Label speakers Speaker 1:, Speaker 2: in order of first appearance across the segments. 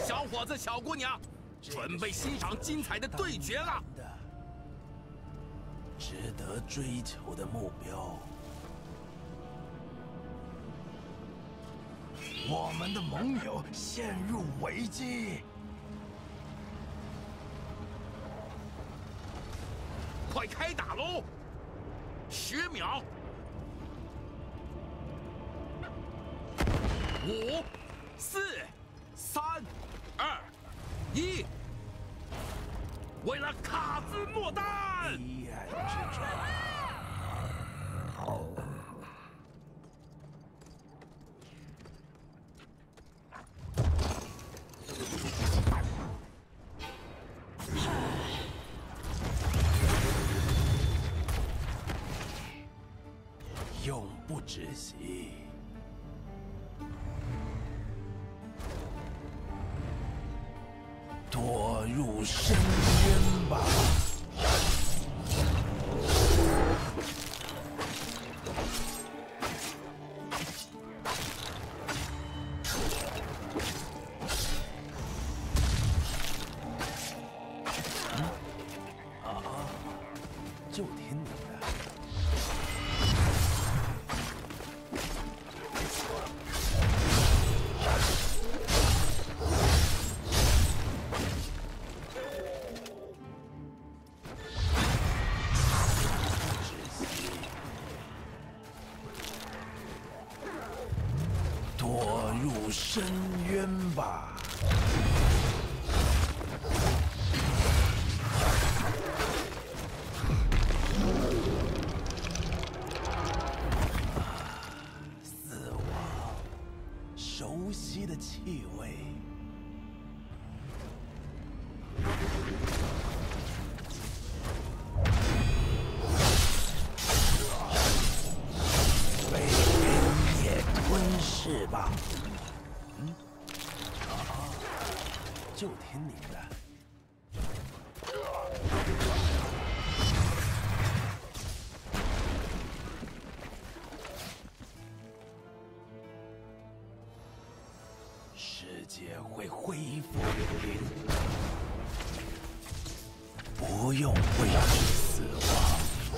Speaker 1: 小伙子、小姑娘，准备欣赏精彩的对决了。
Speaker 2: 值得追求的目标，我们的盟友陷入危机。
Speaker 1: 快开打喽！10秒，5、4、3、2、1，为了卡兹莫丹！
Speaker 2: 黑暗之战。永不止息。堕入深渊吧！就听你的。堕入深渊吧！死亡，熟悉的气味。被黑夜吞噬吧！就听你的。世界会恢复如零，不用畏惧死亡。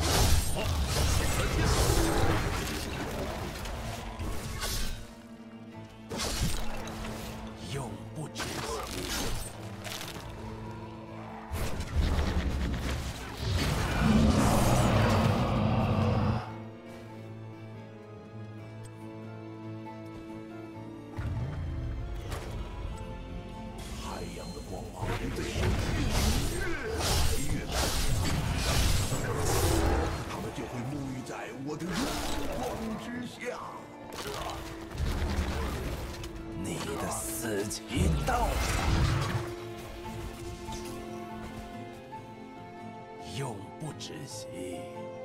Speaker 2: 永不止息。太阳的光芒对生命越来越大，他们就会沐浴在我的荣光之下。你的死期到了，永不止息。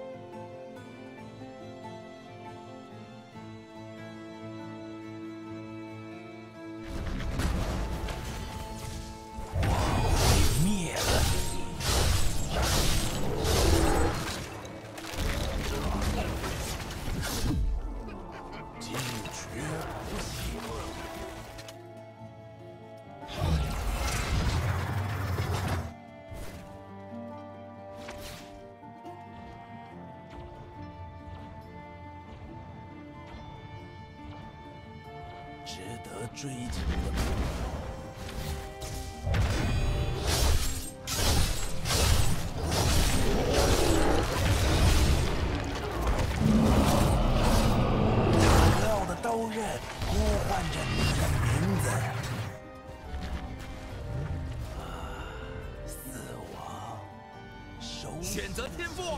Speaker 2: 灭了你！坚决不息！值得追求的目标。刀刃呼唤着你的名字，死亡，
Speaker 1: 选择天赋。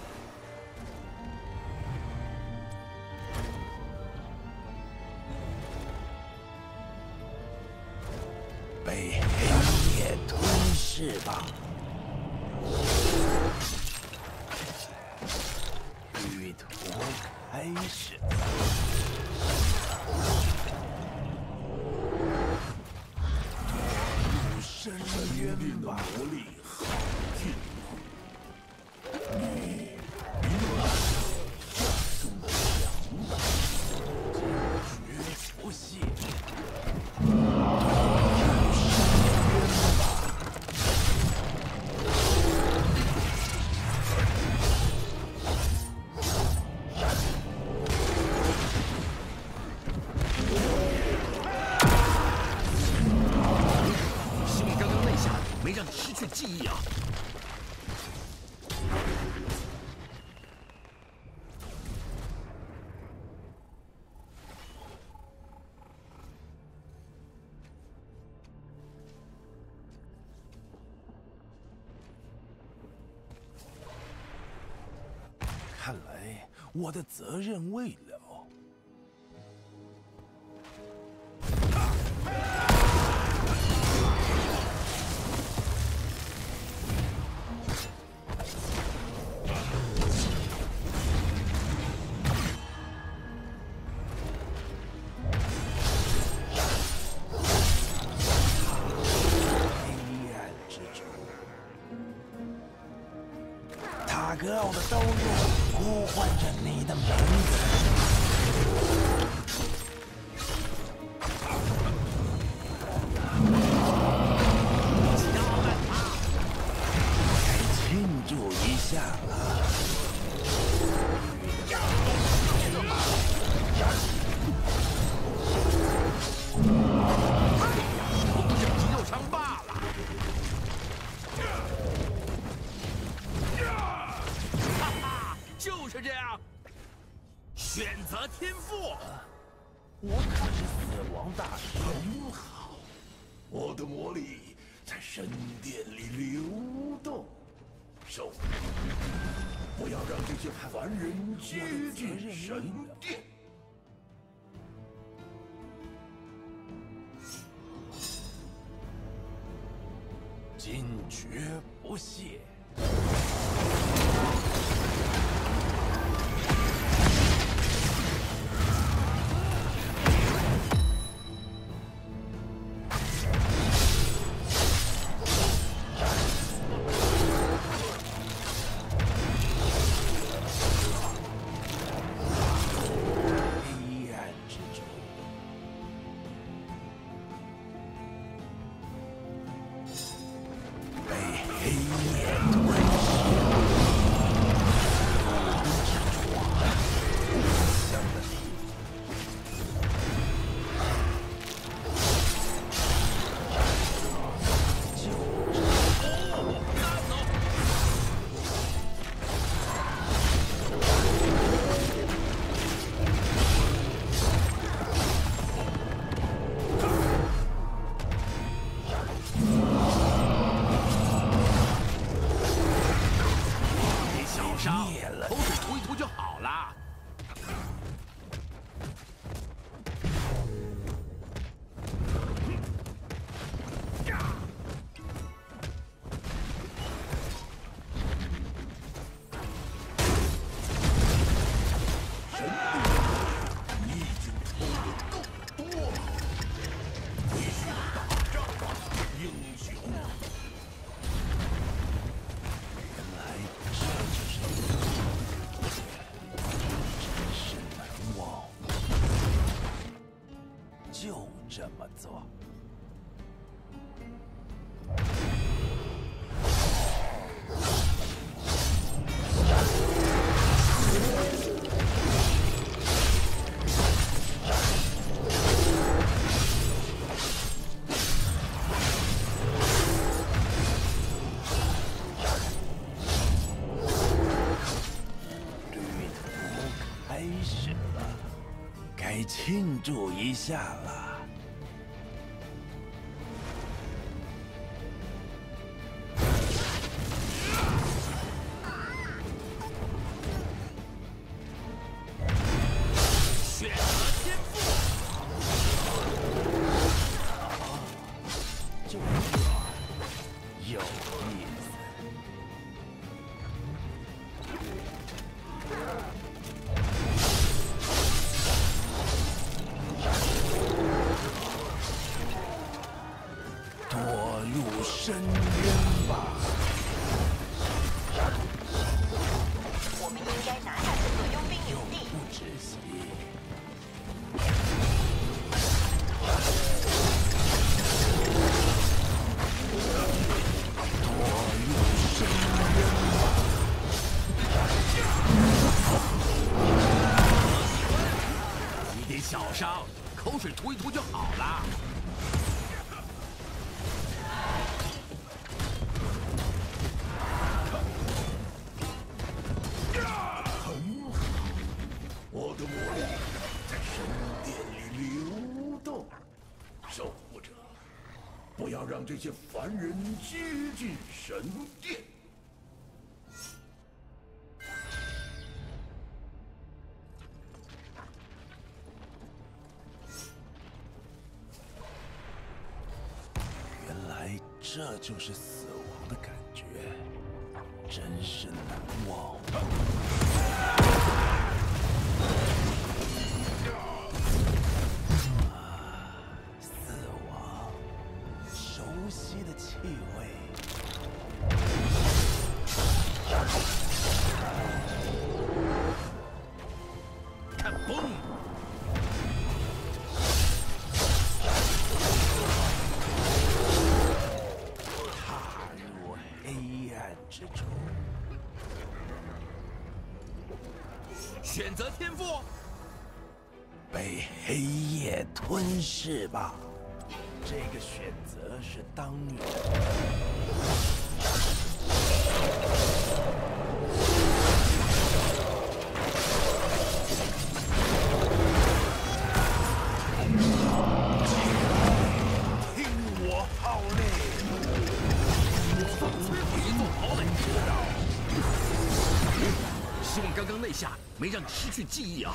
Speaker 2: 被黑夜吞噬吧！旅途开始。深渊吧！魔力耗尽了，你比我更强大，坚决不懈。深
Speaker 1: 记忆啊！
Speaker 2: 看来我的责任未了。 塔格奥的刀刃呼唤着你的名字。该庆祝一下了。
Speaker 1: 这肌肉伤罢了。 就是这样，选择天赋。
Speaker 2: 我可是死亡大师，很好。我的魔力在神殿里流动。兽，不要让这些凡人接近神殿。坚决不懈。
Speaker 1: 口水涂一涂就好了。
Speaker 2: 你已经抽得够多了，必须打仗吧，英雄。 就这么做。旅途开始了，该庆祝一下了。 有意思。堕入深渊吧！
Speaker 3: 我们应该拿下这座佣兵营地。
Speaker 2: 不止息。
Speaker 1: 一点小伤，口水涂一涂就好了。
Speaker 2: 守护者，不要让这些凡人接近神殿。
Speaker 4: 原来这就是死亡的感觉，真是难忘。死亡，熟悉的气味。
Speaker 1: 看崩！
Speaker 4: 踏入黑暗之中。
Speaker 1: 选择天赋。
Speaker 4: 被黑夜吞噬吧，这个选择是当然。听我号令，
Speaker 1: 摧毁一座堡垒。希望刚刚那下没让你失去记忆啊！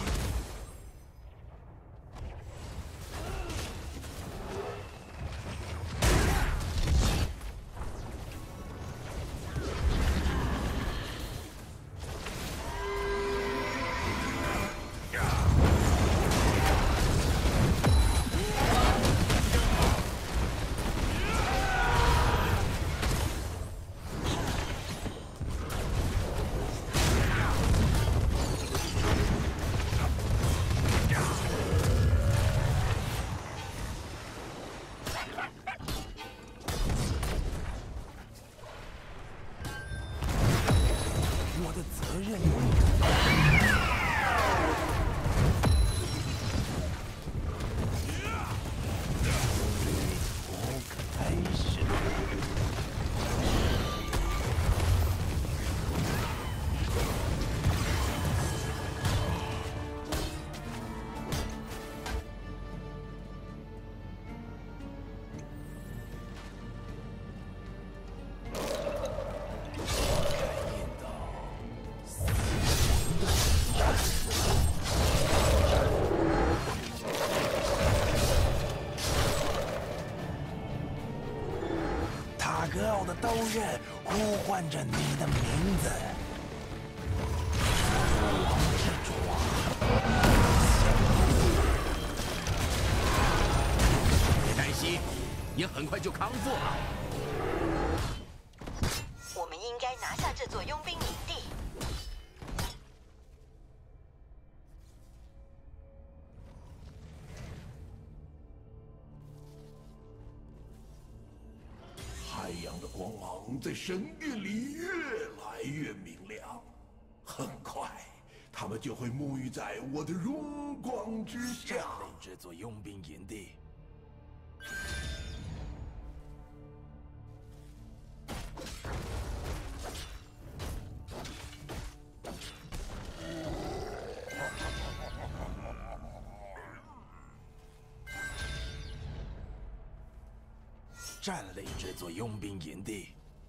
Speaker 4: 我的责任。从开始。塔格奥的刀刃呼唤着你的名字，死亡之爪。
Speaker 1: 别担心，你很快就康复了。
Speaker 3: 我们应该拿下这座佣兵营地。
Speaker 2: 太阳的光芒在神殿里越来越明亮，很快，他们就会沐浴在我的荣光之下。
Speaker 4: 这座佣兵营地。占领这座佣兵营地。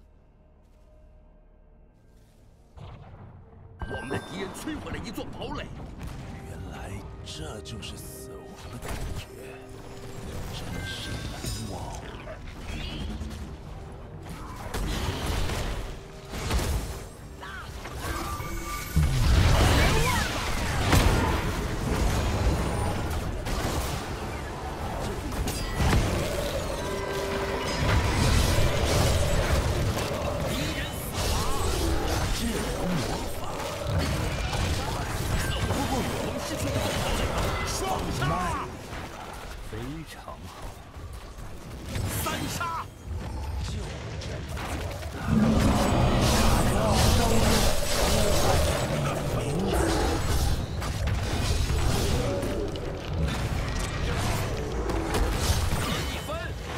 Speaker 1: 我们的敌人摧毁了一座堡垒。
Speaker 4: 原来这就是死亡的感觉，真是难忘。非常好，
Speaker 1: 三杀！
Speaker 4: 就这么做。塔格奥刀刃呼唤着你的名字。
Speaker 1: 一分。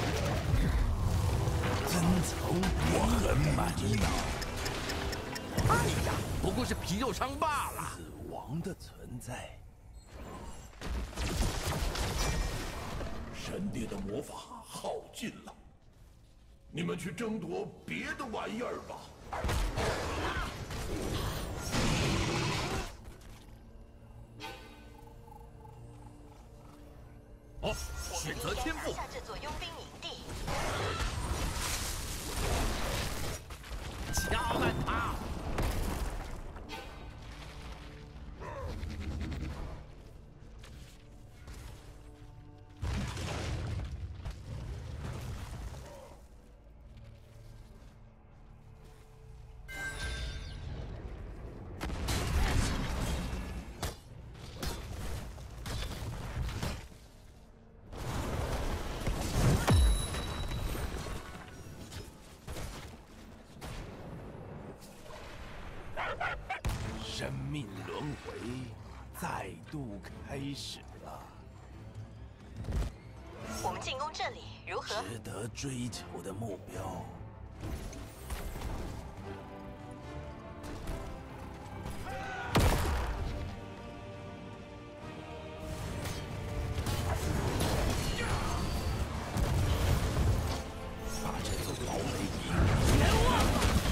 Speaker 4: 遵从我很满意。
Speaker 1: 哎呀，不过是皮肉伤罢了。
Speaker 4: 死亡的存在。
Speaker 2: 神神殿的魔法耗尽了，你们去争夺别的玩意儿吧。
Speaker 1: 哦，选择天赋。
Speaker 3: 拿下这座佣兵营地。
Speaker 1: 敲烂他！
Speaker 4: 生命轮回再度开始了，
Speaker 3: 我们进攻这里如何？
Speaker 4: 值得追求的目标。把这座堡垒赢。前往！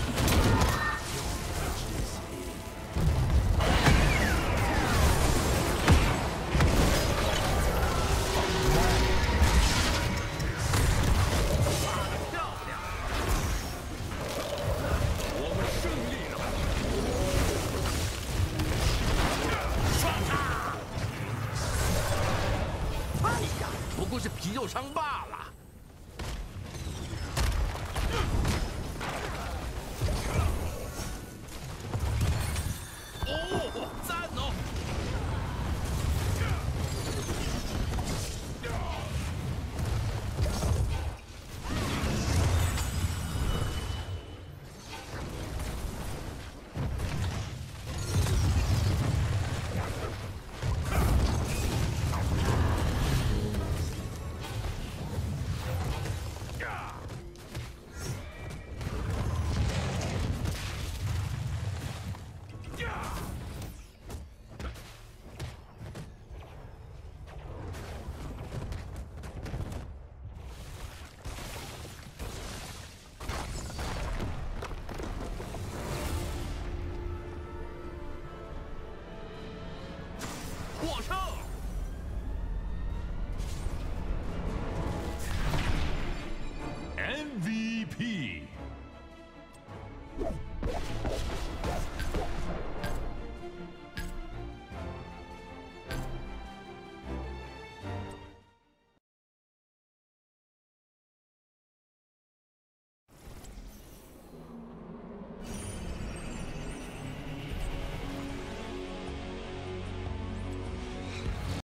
Speaker 1: 不过是皮肉伤罢了。哦，赞哦！获胜！